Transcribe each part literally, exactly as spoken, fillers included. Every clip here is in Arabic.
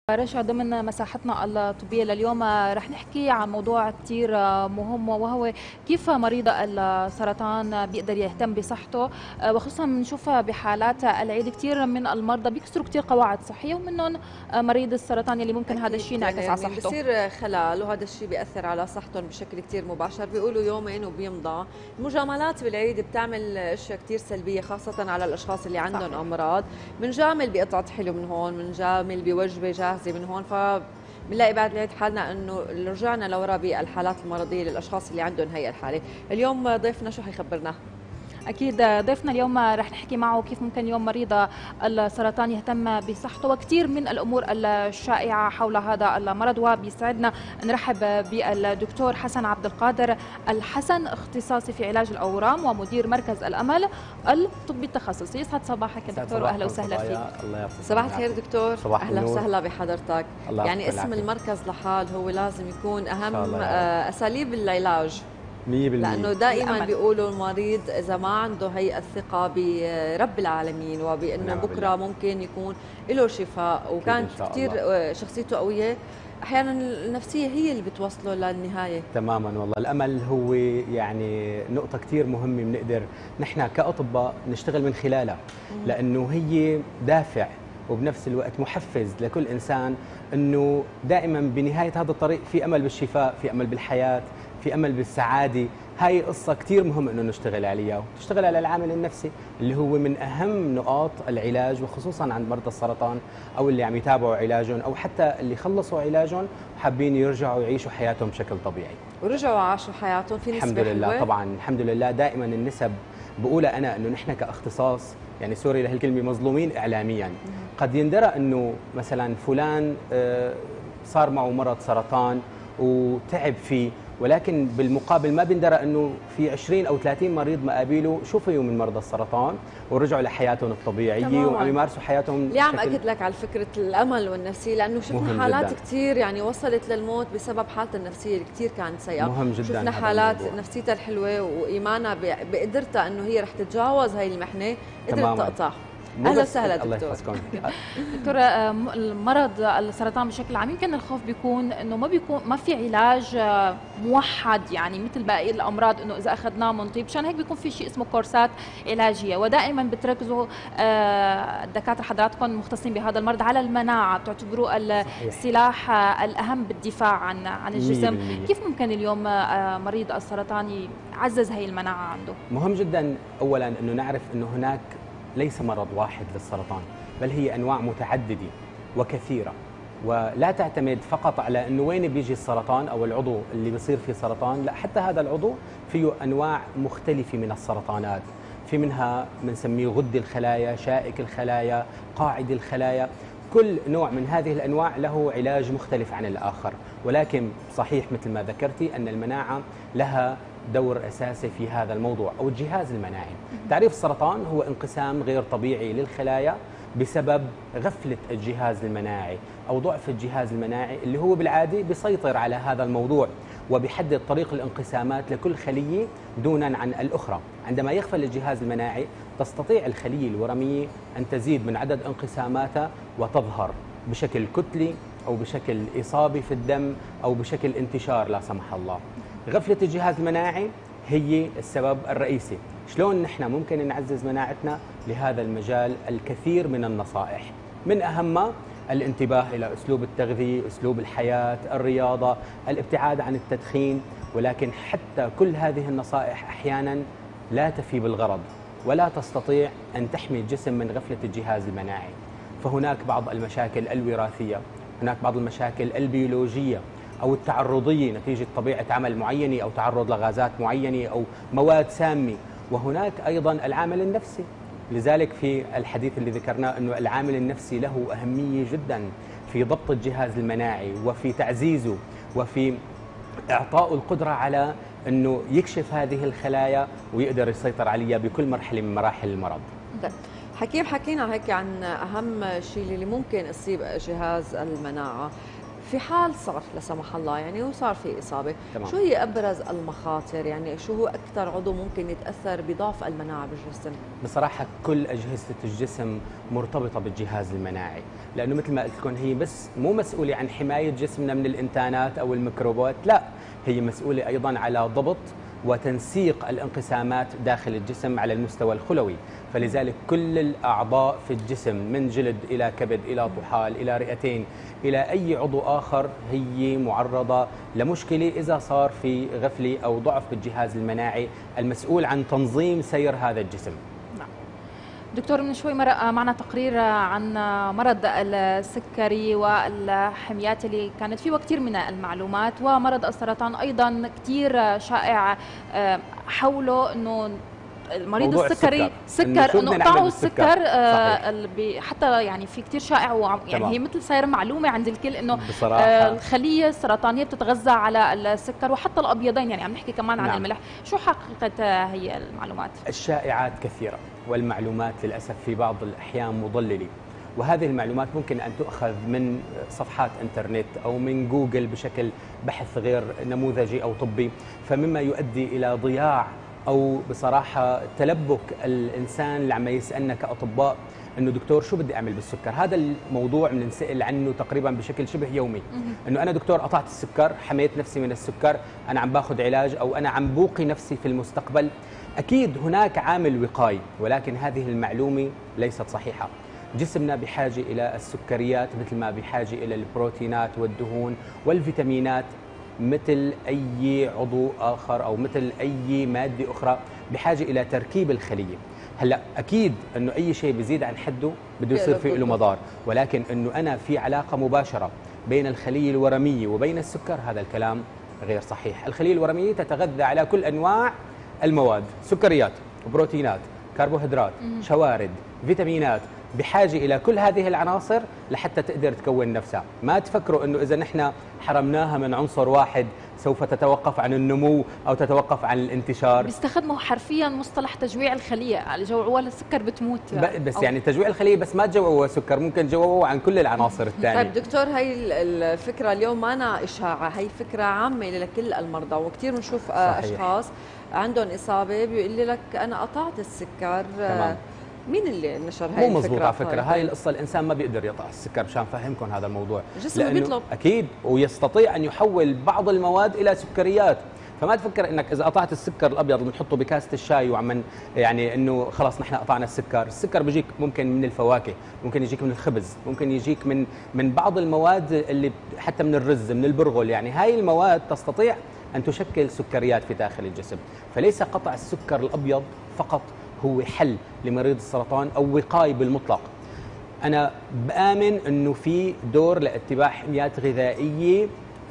رشا، ضمن مساحتنا الطبية لليوم رح نحكي عن موضوع كتير مهم، وهو كيف مريض السرطان بيقدر يهتم بصحته، وخصوصا بنشوف بحالات العيد كتير من المرضى بيكسروا كتير قواعد صحية، ومنهم مريض السرطان اللي ممكن هذا الشيء ينعكس على يعني صحته. بصير خلل، وهذا الشيء بيأثر على صحتهم بشكل كتير مباشر. بيقولوا يومين وبيمضى. المجاملات بالعيد بتعمل اشياء كتير سلبية خاصة على الاشخاص اللي عندهم صحيح. امراض. بنجامل بقطعة حلو من هون، بنجامل بوجبة جاهزة من هون، ف بنلاقي بعد العيد حالنا انه رجعنا لورا بالحالات المرضيه للاشخاص اللي عندهم هي الحاله. اليوم ضيفنا شو حيخبرنا؟ أكيد ضيفنا اليوم رح نحكي معه كيف ممكن اليوم مريض السرطان يهتم بصحته، وكثير من الأمور الشائعة حول هذا المرض. وبيسعدنا نرحب بالدكتور حسن عبد القادر الحسن، اختصاصي في علاج الأورام ومدير مركز الأمل الطبي التخصصي. يسعد صباحك يا دكتور واهلا وسهلا فيك. الله يعطيك صباح الخير دكتور. صباح اهلا وسهلا بحضرتك. يعني اسم العافية. المركز لحال هو لازم يكون اهم اساليب العلاج مية بالمية، لأنه دائما بيقولوا المريض إذا ما عنده هي الثقة برب العالمين وبأنه بكرة ممكن يكون له شفاء، وكانت كثير شخصيته قوية، أحيانا النفسية هي اللي بتوصله للنهاية. تماما والله. الأمل هو يعني نقطة كثير مهمة بنقدر نحن كأطباء نشتغل من خلالها، لأنه هي دافع وبنفس الوقت محفز لكل إنسان أنه دائما بنهاية هذا الطريق في أمل بالشفاء، في أمل بالحياة، في أمل بالسعادة. هاي قصة كتير مهم أنه نشتغل عليها، وتشتغل على العامل النفسي اللي هو من أهم نقاط العلاج، وخصوصا عند مرضى السرطان أو اللي عم يتابعوا علاجهم أو حتى اللي خلصوا علاجهم وحابين يرجعوا يعيشوا حياتهم بشكل طبيعي. ورجعوا عاشوا حياتهم في نسبة الحمد لله حلوة. طبعا الحمد لله. دائما النسب بقولها أنا أنه نحن كاختصاص، يعني سوري لهالكلمة، مظلومين إعلاميا. قد يندرى أنه مثلا فلان صار معه مرض سرطان وتعب فيه، ولكن بالمقابل ما بندرى انه في عشرين او ثلاثين مريض مقابله شو فيهم من مرضى السرطان ورجعوا لحياتهم الطبيعيه وعم يمارسوا حياتهم. ليه عم اكد لك على فكره الامل والنفسيه؟ لانه شفنا حالات كثير يعني وصلت للموت بسبب حالتها النفسيه اللي كثير كانت سيئه. مهم جدا. شفنا حالات نفسيتها الحلوه وايمانها بقدرتها انه هي رح تتجاوز هاي المحنه، قدرت تقطع. اهلا وسهلا دكتور. الله يحفظكم. دكتور، المرض السرطان بشكل عام يمكن الخوف بيكون انه ما بيكون ما في علاج موحد، يعني مثل باقي الامراض انه اذا اخذناه بنطيب، مشان هيك بيكون في شيء اسمه كورسات علاجيه، ودائما بتركزوا الدكاتره حضراتكم مختصين بهذا المرض على المناعه، بتعتبروه السلاح الاهم بالدفاع عن عن الجسم. مية بالمية. كيف ممكن اليوم مريض السرطان يعزز هي المناعه عنده؟ مهم جدا اولا انه نعرف انه هناك ليس مرض واحد للسرطان، بل هي أنواع متعددة وكثيرة، ولا تعتمد فقط على أنه وين بيجي السرطان أو العضو اللي بيصير فيه سرطان. لا، حتى هذا العضو فيه أنواع مختلفة من السرطانات، في منها بنسميه غد الخلايا، شائك الخلايا، قاعد الخلايا. كل نوع من هذه الأنواع له علاج مختلف عن الآخر، ولكن صحيح مثل ما ذكرتي أن المناعة لها دور أساسي في هذا الموضوع أو الجهاز المناعي. تعريف السرطان هو انقسام غير طبيعي للخلايا بسبب غفلة الجهاز المناعي أو ضعف الجهاز المناعي اللي هو بالعادة بيسيطر على هذا الموضوع وبيحدد طريق الانقسامات لكل خلية دونا عن الأخرى. عندما يغفل الجهاز المناعي تستطيع الخلية الورمية أن تزيد من عدد انقساماتها وتظهر بشكل كتلي أو بشكل إصابة في الدم أو بشكل انتشار لا سمح الله. غفلة الجهاز المناعي هي السبب الرئيسي. شلون نحن ممكن نعزز مناعتنا؟ لهذا المجال الكثير من النصائح، من أهمها الانتباه إلى أسلوب التغذية، أسلوب الحياة، الرياضة، الابتعاد عن التدخين. ولكن حتى كل هذه النصائح أحيانا لا تفي بالغرض ولا تستطيع أن تحمي الجسم من غفلة الجهاز المناعي. فهناك بعض المشاكل الوراثية، هناك بعض المشاكل البيولوجية أو التعرضية نتيجة طبيعة عمل معينة أو تعرض لغازات معينة أو مواد سامة، وهناك أيضا العامل النفسي. لذلك في الحديث اللي ذكرناه أنه العامل النفسي له أهمية جدا في ضبط الجهاز المناعي وفي تعزيزه وفي إعطاء القدرة على أنه يكشف هذه الخلايا ويقدر يسيطر عليها بكل مرحلة من مراحل المرض. حكيم، حكينا هيك عن أهم شيء اللي ممكن يصيب جهاز المناعة. في حال صار لا سمح الله يعني وصار في اصابه، تمام. شو هي ابرز المخاطر؟ يعني شو هو اكثر عضو ممكن يتاثر بضعف المناعه بالجسم؟ بصراحة كل أجهزة الجسم مرتبطة بالجهاز المناعي، لأنه مثل ما قلت لكم هي بس مو مسؤولة عن حماية جسمنا من الإنتانات أو الميكروبات، لا، هي مسؤولة أيضا على ضبط وتنسيق الانقسامات داخل الجسم على المستوى الخلوي. فلذلك كل الأعضاء في الجسم من جلد إلى كبد إلى طحال إلى رئتين إلى أي عضو آخر هي معرضة لمشكلة إذا صار في غفلة أو ضعف بالجهاز المناعي المسؤول عن تنظيم سير هذا الجسم. دكتور، من شوي مرق معنا تقرير عن مرض السكري والحميات اللي كانت فيه كثير من المعلومات، ومرض السرطان أيضا كثير شائع حوله، أنه المريض السكري سكر انه قطعوا السكر آه حتى يعني في كثير شائع يعني تمام. هي مثل صاير معلومه عند الكل انه آه الخليه السرطانيه بتتغذى على السكر وحتى الابيضين، يعني عم نحكي كمان عن نعم. الملح. شو حقيقه هي المعلومات؟ الشائعات كثيره والمعلومات للاسف في بعض الاحيان مضلله، وهذه المعلومات ممكن ان تؤخذ من صفحات انترنت او من جوجل بشكل بحث غير نموذجي او طبي، فمما يؤدي الى ضياع أو بصراحة تلبك الإنسان اللي عم يسألنا كأطباء إنه دكتور شو بدي أعمل بالسكر؟ هذا الموضوع بنسأل عنه تقريبا بشكل شبه يومي، إنه أنا دكتور قطعت السكر، حميت نفسي من السكر، أنا عم باخذ علاج أو أنا عم بوقي نفسي في المستقبل. أكيد هناك عامل وقائي، ولكن هذه المعلومة ليست صحيحة. جسمنا بحاجة إلى السكريات مثل ما بحاجة إلى البروتينات والدهون والفيتامينات مثل أي عضو آخر أو مثل أي مادة أخرى بحاجة إلى تركيب الخلية. هلا أكيد أنه أي شيء بيزيد عن حده بده يصير فيه له مضار، ولكن أنه أنا في علاقة مباشرة بين الخلية الورمية وبين السكر، هذا الكلام غير صحيح. الخلية الورمية تتغذى على كل أنواع المواد، سكريات، بروتينات، كربوهيدرات، شوارد، فيتامينات، بحاجة إلى كل هذه العناصر لحتى تقدر تكون نفسها. ما تفكروا أنه إذا نحن حرمناها من عنصر واحد سوف تتوقف عن النمو أو تتوقف عن الانتشار. بيستخدموا حرفيا مصطلح تجويع الخلية، جوعوها السكر بتموت. بس يعني تجويع الخلية بس ما تجوعوها سكر، ممكن تجوعوها عن كل العناصر الثانية. طيب دكتور، هي الفكرة اليوم ما أنا إشاعة، هي فكرة عامة لكل المرضى، وكثير بنشوف أشخاص عندهم إصابة بيقول لك أنا قطعت السكر. تمام. مين اللي نشر هاي مو مزبوط على فكرة هاي القصة، الإنسان ما بيقدر يقطع السكر، مشان فهمكم هذا الموضوع. جسمه بيطلب أكيد، ويستطيع أن يحول بعض المواد إلى سكريات. فما تفكر انك اذا قطعت السكر الابيض اللي بنحطه بكاسه الشاي وعم يعني انه خلاص نحن قطعنا السكر، السكر بيجيك ممكن من الفواكه، ممكن يجيك من الخبز، ممكن يجيك من من بعض المواد اللي حتى من الرز، من البرغل، يعني هاي المواد تستطيع ان تشكل سكريات في داخل الجسم. فليس قطع السكر الابيض فقط هو حل لمريض السرطان او وقايه بالمطلق. انا بآمن انه في دور لاتباع حميات غذائيه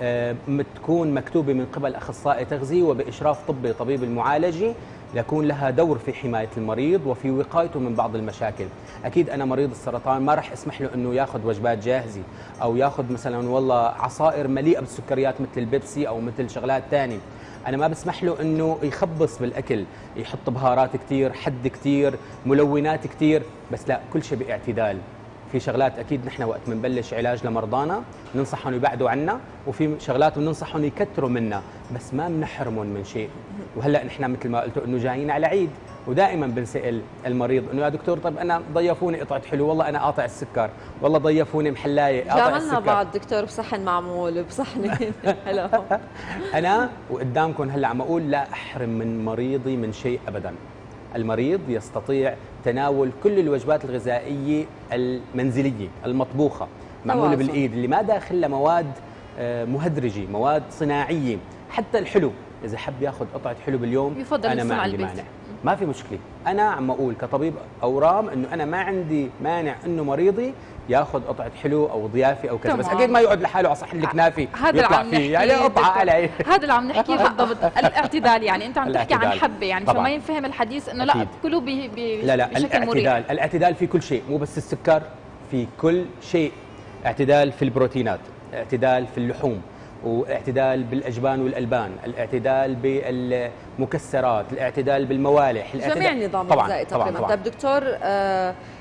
تكون مكتوبة من قبل أخصائي تغذية وبإشراف طبي طبيب المعالجة، يكون لها دور في حماية المريض وفي وقايته من بعض المشاكل. أكيد أنا مريض السرطان ما رح أسمح له أنه يأخذ وجبات جاهزة أو يأخذ مثلا والله عصائر مليئة بالسكريات مثل البيبسي أو مثل شغلات تانية. أنا ما بسمح له أنه يخبص بالأكل، يحط بهارات كتير، حد كتير، ملونات كتير، بس لا، كل شيء باعتدال. في شغلات اكيد نحن وقت بنبلش علاج لمرضانا بننصحهم يبعدوا عنا، وفي شغلات بننصحهم يكثروا منا، بس ما بنحرمهم من شيء. وهلا نحن مثل ما قلتوا انه جايين على عيد، ودائما بنسال المريض انه يا دكتور طيب انا ضيفوني قطعه حلو، والله انا قاطع السكر، والله ضيفوني محلايه قاطع السكر. جاملنا بعض دكتور بصحن معمول بصحن حلو. انا وقدامكم هلا عم اقول لا احرم من مريضي من شيء ابدا. المريض يستطيع تناول كل الوجبات الغذائية المنزلية المطبوخة معمولة بالإيد اللي ما داخلها مواد مهدرجة، مواد صناعية. حتى الحلو إذا حب ياخذ قطعة حلو باليوم أنا ما عندي مانع، ما في مشكلة. أنا عم أقول كطبيب أورام إنه أنا ما عندي مانع إنه مريضي ياخذ قطعة حلو أو ضيافة أو كذا، بس أكيد ما يقعد لحاله على صحن الكنافة يطلع فيه، يعني قطعة علي. هذا اللي عم نحكيه بالضبط، الاعتدال. يعني أنت عم تحكي عن حبة، يعني عشان ما ينفهم الحديث إنه لا كله بي بي لا لا بشكل الاعتدال مريح. الاعتدال في كل شيء، مو بس السكر، في كل شيء. اعتدال في البروتينات، اعتدال في اللحوم، واعتدال بالاجبان والالبان، الاعتدال بالمكسرات، الاعتدال بالموالح، جميع النظام الغذائي تقريبا. طيب دكتور، آه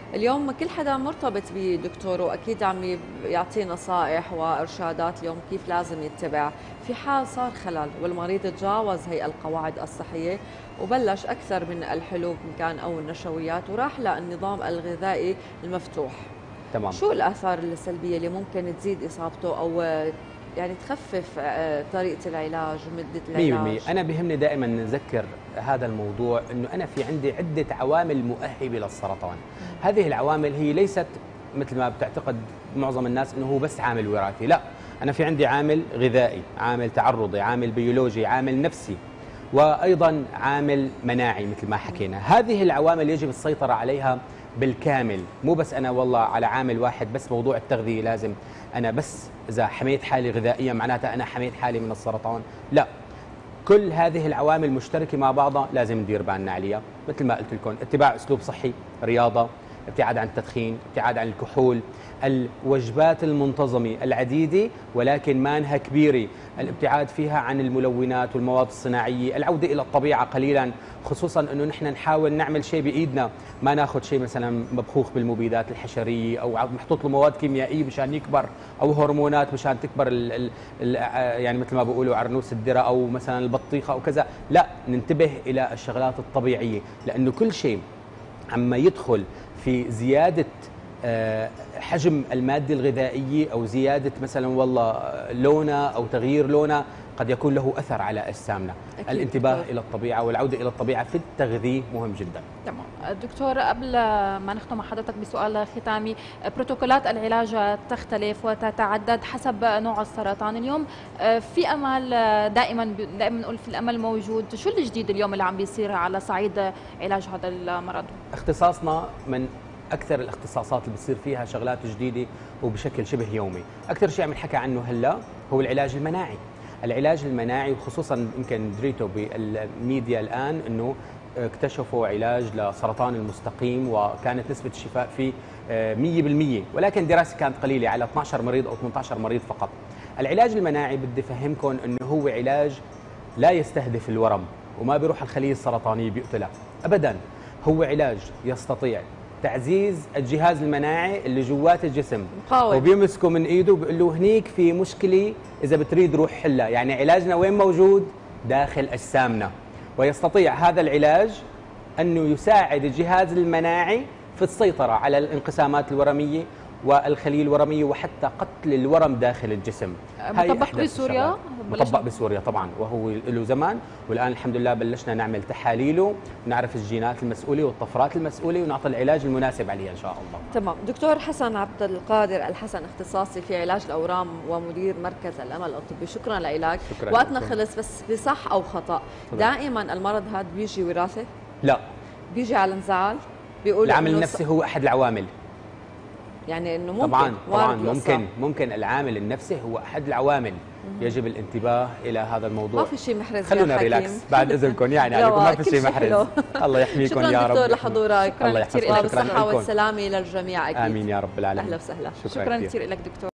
اليوم كل حدا مرتبط بدكتور واكيد عم يعطيه نصائح وارشادات اليوم كيف لازم يتبع. في حال صار خلل والمريض تجاوز هي القواعد الصحيه وبلش اكثر من الحلوب ان كان او النشويات وراح للنظام الغذائي المفتوح، تمام. شو الاثار السلبيه اللي ممكن تزيد اصابته او يعني تخفف طريقه العلاج ومده العلاج؟ مية بالمية. انا بيهمني دائما نذكر هذا الموضوع انه انا في عندي عده عوامل مؤهبه للسرطان. هذه العوامل هي ليست مثل ما بتعتقد معظم الناس انه هو بس عامل وراثي، لا، انا في عندي عامل غذائي، عامل تعرضي، عامل بيولوجي، عامل نفسي، وايضا عامل مناعي مثل ما حكينا. هذه العوامل يجب السيطره عليها بالكامل، مو بس انا والله على عامل واحد بس. موضوع التغذيه لازم انا بس اذا حميت حالي غذائيا معناتها انا حميت حالي من السرطان، لا، كل هذه العوامل مشتركه مع بعضها لازم ندير بالنا عليها. مثل ما قلت لكم، اتباع اسلوب صحي، رياضه، ابتعاد عن التدخين، ابتعاد عن الكحول، الوجبات المنتظمه العديده ولكن ما انها كبيره، الابتعاد فيها عن الملونات والمواد الصناعيه، العوده الى الطبيعه قليلا، خصوصا انه نحن نحاول نعمل شيء بايدنا، ما ناخذ شيء مثلا مبخوخ بالمبيدات الحشريه او محطوط له مواد كيميائيه مشان يكبر، او هرمونات مشان تكبر ال ال ال يعني مثل ما بيقولوا عرنوس الذره او مثلا البطيخه او كذا، لا، ننتبه الى الشغلات الطبيعيه، لانه كل شيء عما يدخل في زياده حجم المادة الغذائية أو زيادة مثلا والله لونها أو تغيير لونها قد يكون له أثر على أجسامنا. الانتباه دكتور. إلى الطبيعة والعودة إلى الطبيعة في التغذية مهم جدا. تمام دكتور، قبل ما نختم مع حضرتك بسؤال ختامي، بروتوكولات العلاج تختلف وتتعدد حسب نوع السرطان. اليوم في أمل، دائما دائما نقول في الأمل موجود، شو الجديد اليوم اللي عم بيصير على صعيد علاج هذا المرض؟ اختصاصنا من أكثر الاختصاصات اللي بتصير فيها شغلات جديدة وبشكل شبه يومي. أكثر شيء عم نحكي عنه هلا هو العلاج المناعي. العلاج المناعي، وخصوصا يمكن دريتوا بالميديا الآن أنه اكتشفوا علاج لسرطان المستقيم وكانت نسبة الشفاء فيه مية بالمية، ولكن دراسة كانت قليلة على اثني عشر مريض أو ثمانية عشر مريض فقط. العلاج المناعي بدي أفهمكم أنه هو علاج لا يستهدف الورم وما بيروح الخلية السرطانية بيقتلها أبدا. هو علاج يستطيع تعزيز الجهاز المناعي اللي جوات الجسم، مقاوم، وبيمسكه من ايده وبيقول له هنيك في مشكله اذا بتريد روح حلها. يعني علاجنا وين موجود؟ داخل اجسامنا، ويستطيع هذا العلاج انه يساعد الجهاز المناعي في السيطره على الانقسامات الورميه والخليه الورميه وحتى قتل الورم داخل الجسم. مطبق بسوريا؟ مطبق بسوريا طبعا، وهو له زمان، والان الحمد لله بلشنا نعمل تحاليله ونعرف الجينات المسؤوله والطفرات المسؤوله ونعطي العلاج المناسب عليها ان شاء الله. تمام. دكتور حسن عبد القادر الحسن، اختصاصي في علاج الاورام ومدير مركز الامل الطبي، شكرا لك. وقتنا خلص، بس بصح او خطا طبعا. دائما المرض هذا بيجي وراثه؟ لا، بيجي على انزعاج؟ بيقول العامل النفسي هو احد العوامل، يعني انه ممكن طبعا طبعا ممكن ممكن العامل النفسي هو احد العوامل. يجب الانتباه الى هذا الموضوع. ما في شيء محرز، خلونا ريلاكس بعد اذنكم، يعني عليكم ما في شيء محرز. الله يحميكم يا رب. شكرا دكتور لحضورك، الله يحفظك، بالصحه والسلامه للجميع اكيد. امين يا رب العالمين. اهلا وسهلا. شكرا كثير لك دكتور.